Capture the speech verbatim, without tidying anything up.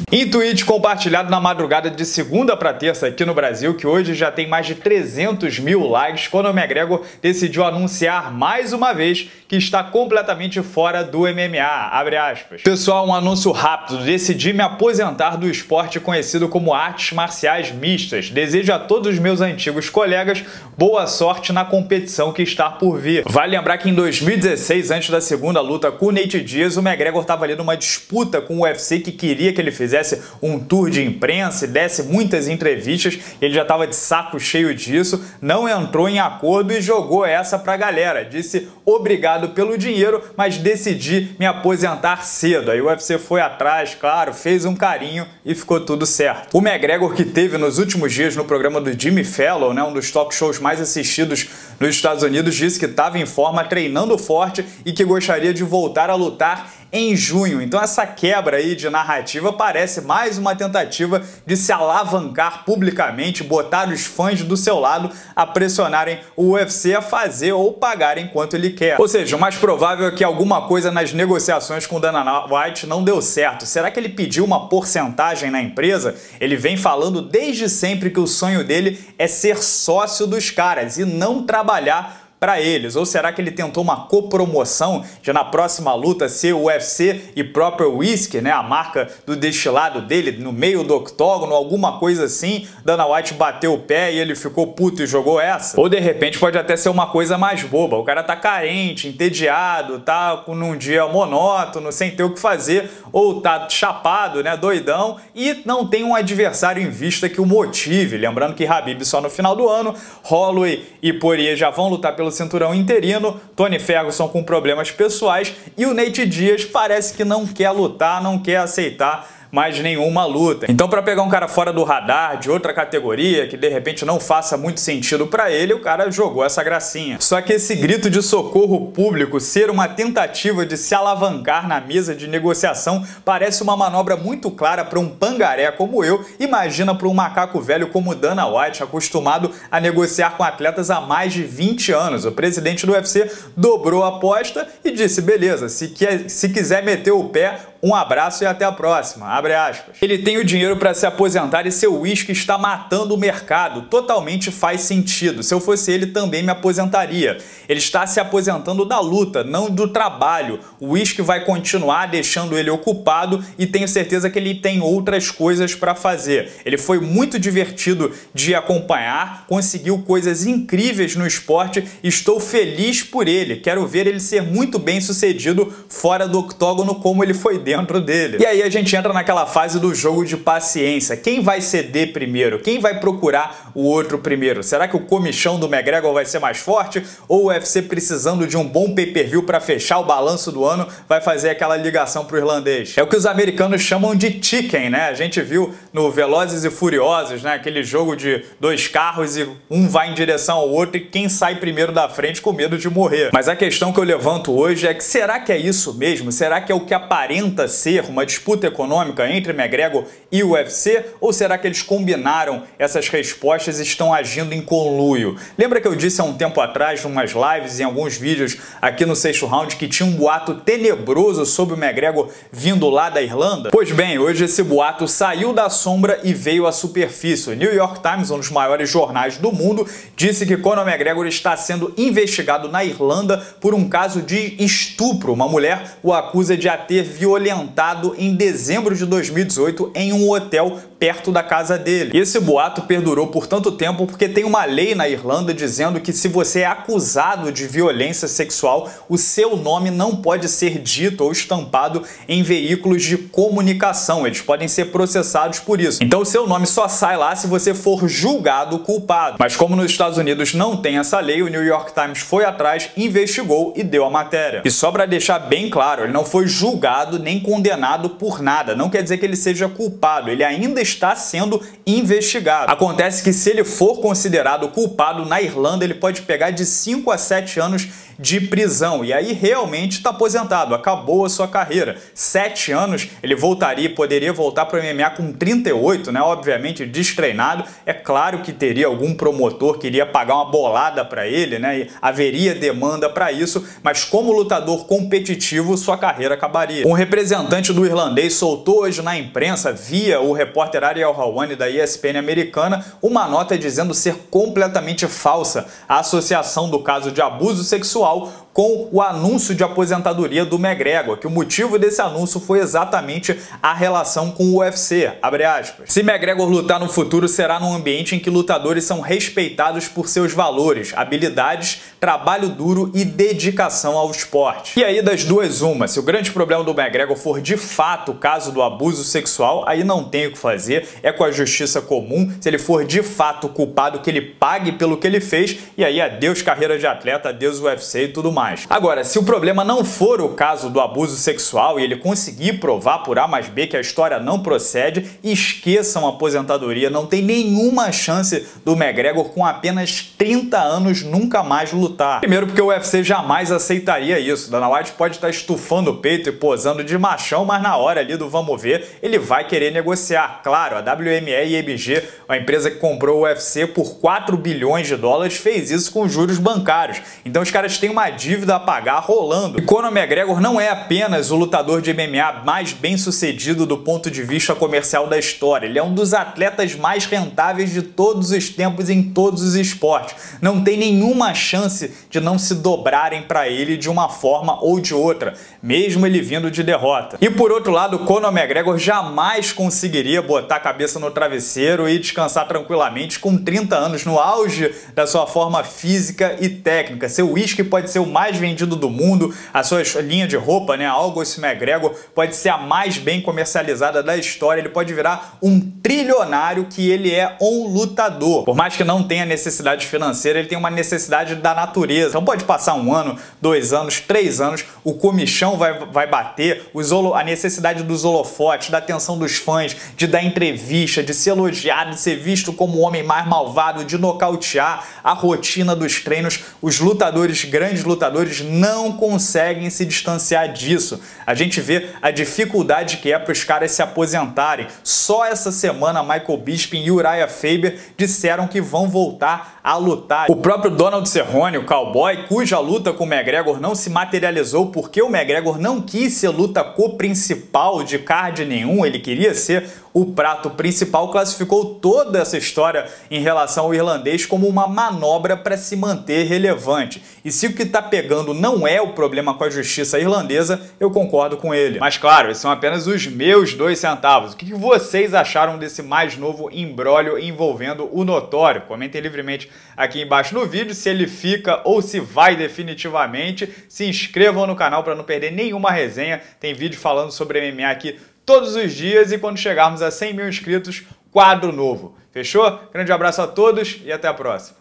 Em tweet compartilhado na madrugada de segunda para terça aqui no Brasil, que hoje já tem mais de trezentos mil likes, Conor McGregor decidiu anunciar mais uma vez que está completamente fora do M M A, abre aspas. Pessoal, um anúncio rápido, decidi me aposentar do esporte conhecido como artes marciais mistas. Desejo a todos os meus antigos colegas boa sorte na competição que está por vir. Vale lembrar que em dois mil e dezesseis, antes da segunda luta com o Nate Diaz, o McGregor estava ali numa disputa com o U F C que queria que ele fizesse um tour de imprensa e desse muitas entrevistas. Ele já estava de saco cheio disso, não entrou em acordo e jogou essa pra galera. Disse obrigado pelo dinheiro, mas decidi me aposentar cedo. Aí o U F C foi atrás, claro, fez um carinho e ficou tudo certo. O McGregor, que teve nos últimos dias no programa do Jimmy Fallon, né, um dos talk shows mais assistidos nos Estados Unidos, disse que estava em forma, treinando forte e que gostaria de voltar a lutar em junho. Então essa quebra aí de narrativa parece mais uma tentativa de se alavancar publicamente, botar os fãs do seu lado a pressionarem o U F C a fazer ou pagarem quanto ele quer. Ou seja, o mais provável é que alguma coisa nas negociações com Dana White não deu certo. Será que ele pediu uma porcentagem na empresa? Ele vem falando desde sempre que o sonho dele é ser sócio dos caras e não trabalhar para eles. Ou será que ele tentou uma copromoção de na próxima luta ser o U F C e próprio whisky, né, a marca do destilado dele no meio do octógono, alguma coisa assim? Dana White bateu o pé e ele ficou puto e jogou essa? Ou de repente pode até ser uma coisa mais boba, o cara tá carente, entediado, tá num dia monótono, sem ter o que fazer, ou tá chapado, né, doidão, e não tem um adversário em vista que o motive. Lembrando que Khabib só no final do ano, Holloway e Poirier já vão lutar pelo cinturão interino, Tony Ferguson com problemas pessoais e o Nate Diaz parece que não quer lutar, não quer aceitar mais nenhuma luta. Então, para pegar um cara fora do radar, de outra categoria, que de repente não faça muito sentido para ele, o cara jogou essa gracinha. Só que esse grito de socorro público ser uma tentativa de se alavancar na mesa de negociação parece uma manobra muito clara para um pangaré como eu, imagina para um macaco velho como Dana White, acostumado a negociar com atletas há mais de vinte anos. O presidente do U F C dobrou a aposta e disse, beleza, se, quer, se quiser meter o pé, um abraço e até a próxima, abre aspas. Ele tem o dinheiro para se aposentar e seu uísque está matando o mercado, totalmente faz sentido. Se eu fosse ele, também me aposentaria. Ele está se aposentando da luta, não do trabalho. O uísque vai continuar deixando ele ocupado e tenho certeza que ele tem outras coisas para fazer. Ele foi muito divertido de acompanhar, conseguiu coisas incríveis no esporte, estou feliz por ele. Quero ver ele ser muito bem sucedido fora do octógono como ele foi dentro dentro dele. E aí a gente entra naquela fase do jogo de paciência. Quem vai ceder primeiro? Quem vai procurar o outro primeiro? Será que o comichão do McGregor vai ser mais forte? Ou o U F C, precisando de um bom pay-per-view para fechar o balanço do ano, vai fazer aquela ligação pro irlandês? É o que os americanos chamam de chicken, né? A gente viu no Velozes e Furiosos, né? Aquele jogo de dois carros e um vai em direção ao outro e quem sai primeiro da frente com medo de morrer. Mas a questão que eu levanto hoje é que será que é isso mesmo? Será que é o que aparenta ser uma disputa econômica entre McGregor e o U F C? Ou será que eles combinaram essas respostas e estão agindo em conluio? Lembra que eu disse há um tempo atrás, em umas lives e em alguns vídeos aqui no Sexto Round, que tinha um boato tenebroso sobre o McGregor vindo lá da Irlanda? Pois bem, hoje esse boato saiu da sombra e veio à superfície. O New York Times, um dos maiores jornais do mundo, disse que Conor McGregor está sendo investigado na Irlanda por um caso de estupro. Uma mulher o acusa de a ter violentado em dezembro de dois mil e dezoito em um hotel perto da casa dele. E esse boato perdurou por tanto tempo porque tem uma lei na Irlanda dizendo que se você é acusado de violência sexual, o seu nome não pode ser dito ou estampado em veículos de comunicação. Eles podem ser processados por isso. Então o seu nome só sai lá se você for julgado culpado. Mas como nos Estados Unidos não tem essa lei, o New York Times foi atrás, investigou e deu a matéria. E só para deixar bem claro, ele não foi julgado nem condenado por nada. Não quer dizer que ele seja culpado. Ele ainda está sendo investigado. Acontece que se ele for considerado culpado na Irlanda, ele pode pegar de cinco a sete anos de prisão. E aí realmente está aposentado, acabou a sua carreira. Sete anos, ele voltaria, poderia voltar para o M M A com trinta e oito, né? Obviamente destreinado. É claro que teria algum promotor que iria pagar uma bolada para ele, né? E haveria demanda para isso, mas como lutador competitivo, sua carreira acabaria. Um representante do irlandês soltou hoje na imprensa, via o repórter Ariel Helwani da E S P N americana, uma nota dizendo ser completamente falsa a associação do caso de abuso sexual com o anúncio de aposentadoria do McGregor, que o motivo desse anúncio foi exatamente a relação com o U F C, abre aspas. Se McGregor lutar no futuro, será num ambiente em que lutadores são respeitados por seus valores, habilidades, trabalho duro e dedicação ao esporte. E aí das duas uma, se o grande problema do McGregor for de fato o caso do abuso sexual, aí não tem o que fazer, é com a justiça comum. Se ele for de fato culpado, que ele pague pelo que ele fez, e aí adeus carreira de atleta, adeus U F C e tudo mais. Agora, se o problema não for o caso do abuso sexual e ele conseguir provar por A mais B que a história não procede, esqueçam a aposentadoria, não tem nenhuma chance do McGregor com apenas trinta anos nunca mais lutar. Primeiro porque o U F C jamais aceitaria isso. Dana White pode estar estufando o peito e posando de machão, mas na hora ali do vamos ver, ele vai querer negociar. Claro, a W M E e I B G, a empresa que comprou o U F C por quatro bilhões de dólares, fez isso com juros bancários. Então os caras têm uma dívida a pagar rolando. E Conor McGregor não é apenas o lutador de M M A mais bem sucedido do ponto de vista comercial da história, ele é um dos atletas mais rentáveis de todos os tempos em todos os esportes. Não tem nenhuma chance de não se dobrarem para ele de uma forma ou de outra, mesmo ele vindo de derrota. E por outro lado, Conor McGregor jamais conseguiria botar a cabeça no travesseiro e descansar tranquilamente com trinta anos no auge da sua forma física e técnica. Seu whisky pode ser o mais vendido do mundo, a sua linha de roupa, né, a August McGregor, pode ser a mais bem comercializada da história, ele pode virar um trilionário que ele é um lutador. Por mais que não tenha necessidade financeira, ele tem uma necessidade da natureza. Então pode passar um ano, dois anos, três anos, o comichão vai, vai bater, os holo, a necessidade dos holofotes, da atenção dos fãs, de dar entrevista, de ser elogiado, de ser visto como o homem mais malvado, de nocautear, a rotina dos treinos. Os lutadores, grandes lutadores, não conseguem se distanciar disso. A gente vê a dificuldade que é para os caras se aposentarem. Só essa semana Michael Bisping e Uriah Faber disseram que vão voltar a lutar. O próprio Donald Cerrone, o cowboy, cuja luta com o McGregor não se materializou porque o McGregor não quis ser luta co-principal de card nenhum, ele queria ser o prato principal, classificou toda essa história em relação ao irlandês como uma manobra para se manter relevante. E se o que está pegando não é o problema com a justiça irlandesa, eu concordo com ele. Mas claro, esses são apenas os meus dois centavos. O que vocês acharam desse mais novo imbróglio envolvendo o Notório? Comentem livremente aqui embaixo no vídeo se ele fica ou se vai definitivamente. Se inscrevam no canal para não perder nenhuma resenha. Tem vídeo falando sobre M M A aqui todos os dias e quando chegarmos a cem mil inscritos, quadro novo. Fechou? Grande abraço a todos e até a próxima.